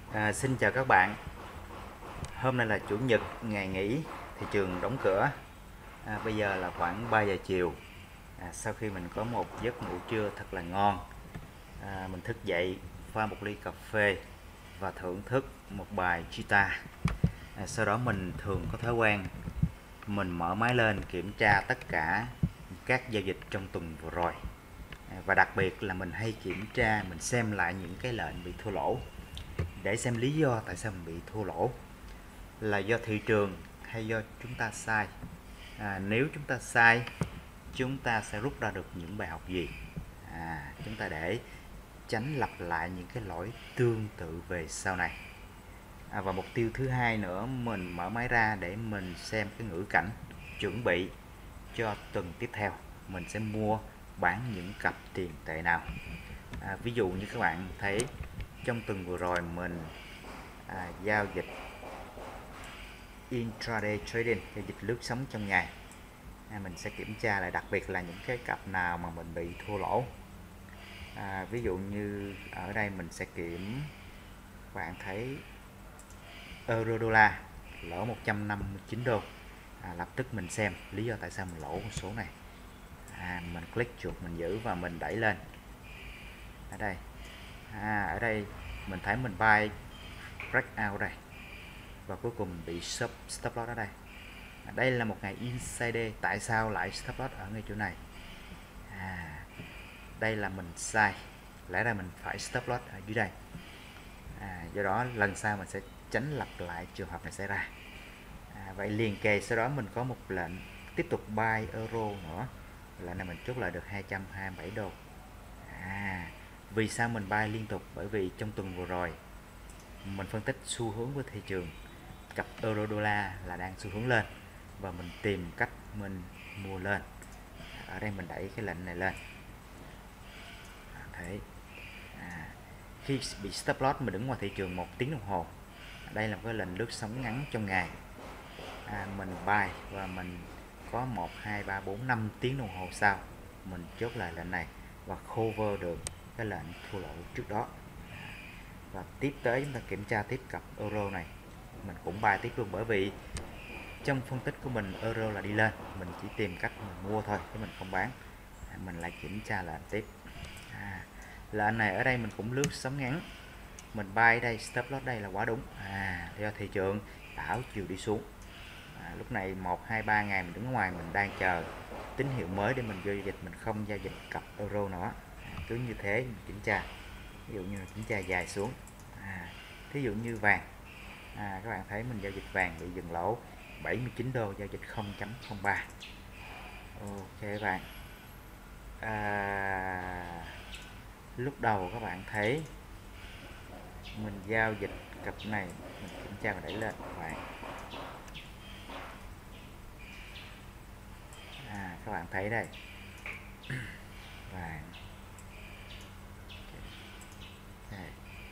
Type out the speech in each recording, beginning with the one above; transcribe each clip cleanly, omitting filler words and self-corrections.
Xin chào các bạn. Hôm nay là Chủ nhật, ngày nghỉ, thị trường đóng cửa. Bây giờ là khoảng 3 giờ chiều. Sau khi mình có một giấc ngủ trưa thật là ngon, mình thức dậy, pha một ly cà phê và thưởng thức một bài guitar. Sau đó mình thường có thói quen mình mở máy lên kiểm tra tất cả các giao dịch trong tuần vừa rồi. Và đặc biệt là mình hay kiểm tra, mình xem lại những cái lệnh bị thua lỗ để xem lý do tại sao mình bị thua lỗ, là do thị trường hay do chúng ta sai. Nếu chúng ta sai, chúng ta sẽ rút ra được những bài học gì, chúng ta để tránh lặp lại những cái lỗi tương tự về sau này. Và mục tiêu thứ hai nữa, mình mở máy ra để mình xem cái ngữ cảnh chuẩn bị cho tuần tiếp theo mình sẽ mua bán những cặp tiền tệ nào. Ví dụ như các bạn thấy trong tuần vừa rồi mình giao dịch intraday trading, giao dịch lướt sóng trong ngày. Mình sẽ kiểm tra lại đặc biệt là những cái cặp nào mà mình bị thua lỗ. Ví dụ như ở đây mình sẽ kiểm, bạn thấy euro đô la lỗ 159 đô. Lập tức mình xem lý do tại sao mình lỗ con số này. Mình click chuột, mình giữ và mình đẩy lên. Ở đây mình thấy mình buy breakout đây, và cuối cùng bị stop loss ở đây. Đây là một ngày insider, tại sao lại stop loss ở ngay chỗ này? Đây là mình sai, lẽ ra mình phải stop loss ở dưới đây. Do đó lần sau mình sẽ tránh lặp lại trường hợp này xảy ra. Vậy liền kề sau đó mình có một lệnh tiếp tục buy euro nữa, lệnh này mình chốt lại được 227 đô. Vì sao mình buy liên tục? Bởi vì trong tuần vừa rồi mình phân tích xu hướng của thị trường, cặp euro đô la là đang xu hướng lên và mình tìm cách mình mua lên. Ở đây mình đẩy cái lệnh này lên, thấy khi bị stop loss mình đứng ngoài thị trường 1 tiếng đồng hồ. Đây là một cái lệnh lướt sóng ngắn trong ngày. Mình buy và mình có 1 2 3 4 5 tiếng đồng hồ sau mình chốt lại lệnh này và cover được cái lệnh thua lỗ trước đó. Và tiếp tới chúng ta kiểm tra tiếp cặp euro này, mình cũng buy tiếp luôn, bởi vì trong phân tích của mình euro là đi lên, mình chỉ tìm cách mình mua thôi chứ mình không bán. Mình lại kiểm tra lệnh tiếp. Lệnh này ở đây mình cũng lướt sóng ngắn, mình buy đây, stop loss đây là quá đúng. Do thị trường đảo chiều đi xuống. Lúc này 1 2 3 ngày mình đứng ngoài, mình đang chờ tín hiệu mới để mình giao dịch, mình không giao dịch cặp euro nữa. Cứ như thế mình kiểm tra, ví dụ như là kiểm tra dài xuống. Thí dụ như vàng, các bạn thấy mình giao dịch vàng bị dừng lỗ 79 đô, giao dịch 0.03. Ok các bạn. Lúc đầu các bạn thấy mình giao dịch cặp này, mình kiểm tra và đẩy lên vàng. Các bạn thấy đây vàng đây.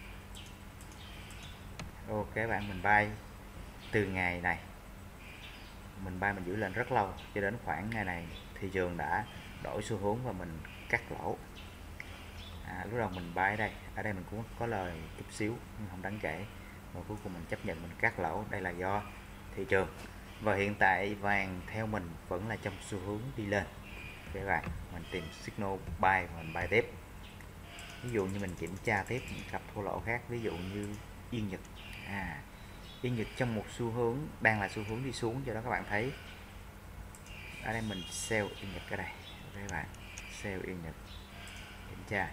Ok bạn, mình buy từ ngày này, mình buy mình giữ lên rất lâu, cho đến khoảng ngày này thị trường đã đổi xu hướng và mình cắt lỗ. Lúc đầu mình buy ở đây mình cũng có lời chút xíu nhưng không đáng kể, và cuối cùng mình chấp nhận mình cắt lỗ. Đây là do thị trường, và hiện tại vàng theo mình vẫn là trong xu hướng đi lên. Các bạn, mình tìm signal buy và mình buy tiếp. Ví dụ như mình kiểm tra tiếp những cặp thua lỗ khác, ví dụ như Yên Nhật. Yên Nhật trong một xu hướng, đang là xu hướng đi xuống, do đó các bạn thấy ở đây mình sell Yên Nhật ở đây. Các bạn, sell Yên Nhật, kiểm tra.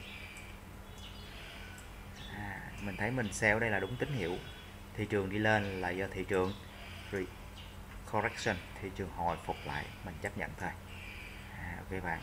Mình thấy mình sell đây là đúng tín hiệu thị trường đi lên, là do thị trường correction, thị trường hồi phục lại, mình chấp nhận thôi. Ok bạn,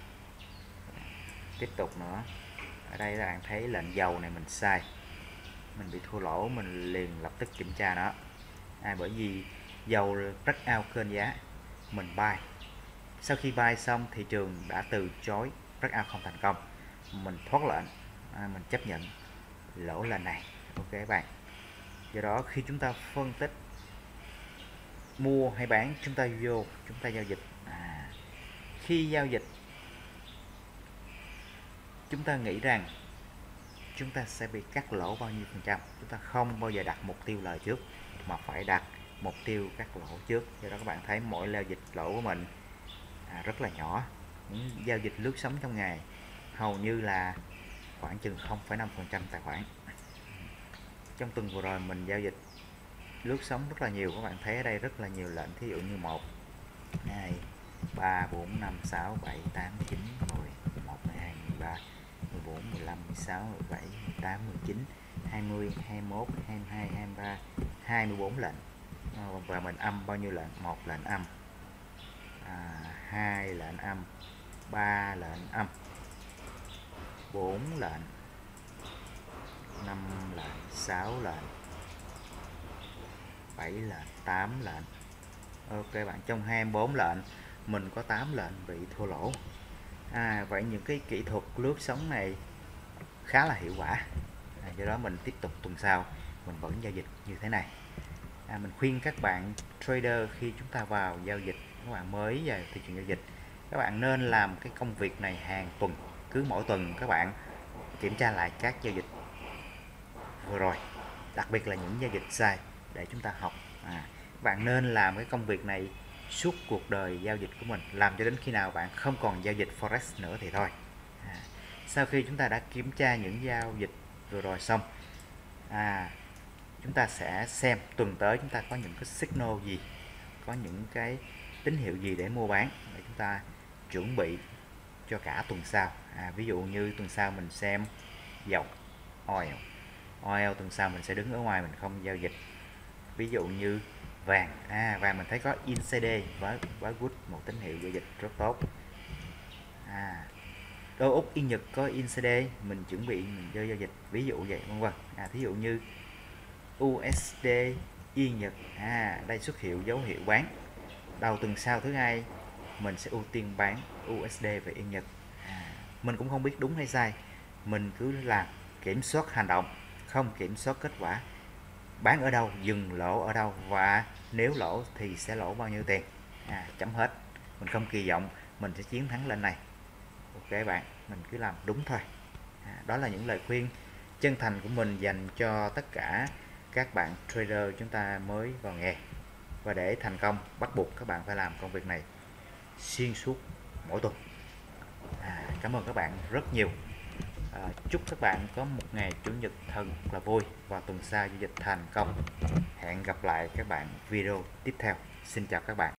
tiếp tục nữa. Ở đây các bạn thấy lệnh dầu này mình sai, mình bị thua lỗ, mình liền lập tức kiểm tra nó. Bởi vì dầu rất out kênh giá, mình buy. Sau khi buy xong thị trường đã từ chối, rất out không thành công, mình thoát lệnh, mình chấp nhận lỗ lần này. Ok các bạn, do đó khi chúng ta phân tích mua hay bán, chúng ta giao dịch. Khi giao dịch chúng ta nghĩ rằng chúng ta sẽ bị cắt lỗ bao nhiêu phần trăm. Chúng ta không bao giờ đặt mục tiêu lời trước mà phải đặt mục tiêu cắt lỗ trước. Do đó các bạn thấy mỗi giao dịch lỗ của mình rất là nhỏ. Những giao dịch lướt sóng trong ngày hầu như là khoảng chừng 0,5% tài khoản. Trong tuần vừa rồi mình giao dịch lướt sóng rất là nhiều, các bạn thấy ở đây rất là nhiều lệnh, thí dụ như 1 2 3 4 5 6 7 8 9 10 11 12 13 14 15 16 17 18 19 20 21 22 23 24 lệnh. Và mình âm bao nhiêu lệnh? 1 lệnh âm, 2 lệnh âm, 3 lệnh âm, 4 lệnh, 5 lệnh, 6 lệnh, 7 lệnh, 8 lệnh. Ok bạn, trong 24 lệnh mình có 8 lệnh bị thua lỗ. Vậy những cái kỹ thuật lướt sóng này khá là hiệu quả. Do đó mình tiếp tục tuần sau mình vẫn giao dịch như thế này. Mình khuyên các bạn trader khi chúng ta vào giao dịch, các bạn mới vào thị trường giao dịch, các bạn nên làm cái công việc này hàng tuần. Cứ mỗi tuần các bạn kiểm tra lại các giao dịch vừa rồi, đặc biệt là những giao dịch sai để chúng ta học. Các bạn nên làm cái công việc này suốt cuộc đời giao dịch của mình, làm cho đến khi nào bạn không còn giao dịch forex nữa thì thôi. Sau khi chúng ta đã kiểm tra những giao dịch vừa rồi xong, chúng ta sẽ xem tuần tới chúng ta có những cái signal gì, có những cái tín hiệu gì để mua bán, để chúng ta chuẩn bị cho cả tuần sau. Ví dụ như tuần sau mình xem dầu oil tuần sau mình sẽ đứng ở ngoài, mình không giao dịch. Ví dụ như vàng, vàng mình thấy có intraday với good, một tín hiệu giao dịch rất tốt. Đô Úc Yên Nhật có intraday, mình chuẩn bị mình giao dịch, ví dụ vậy, vân vân. Thí dụ như USD Yên Nhật, đây xuất hiện dấu hiệu bán. Đầu tuần sau thứ hai mình sẽ ưu tiên bán USD và Yên Nhật. Mình cũng không biết đúng hay sai, mình cứ làm kiểm soát hành động, không kiểm soát kết quả. Bán ở đâu, dừng lỗ ở đâu, và nếu lỗ thì sẽ lỗ bao nhiêu tiền. Chấm hết. Mình không kỳ vọng mình sẽ chiến thắng lên này. Ok bạn, mình cứ làm đúng thôi. Đó là những lời khuyên chân thành của mình dành cho tất cả các bạn trader chúng ta mới vào nghề. Và để thành công bắt buộc các bạn phải làm công việc này xuyên suốt mỗi tuần. Cảm ơn các bạn rất nhiều. Chúc các bạn có một ngày chủ nhật thật là vui và tuần sau giao dịch thành công. Hẹn gặp lại các bạn video tiếp theo. Xin chào các bạn.